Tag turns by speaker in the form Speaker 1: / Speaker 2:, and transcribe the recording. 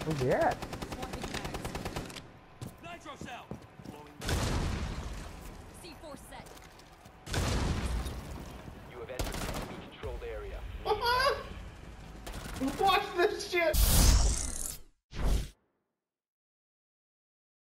Speaker 1: Where's he at?
Speaker 2: Nitro cell.
Speaker 3: C4 set.
Speaker 4: You have entered the enemy controlled area.
Speaker 5: Watch this shit!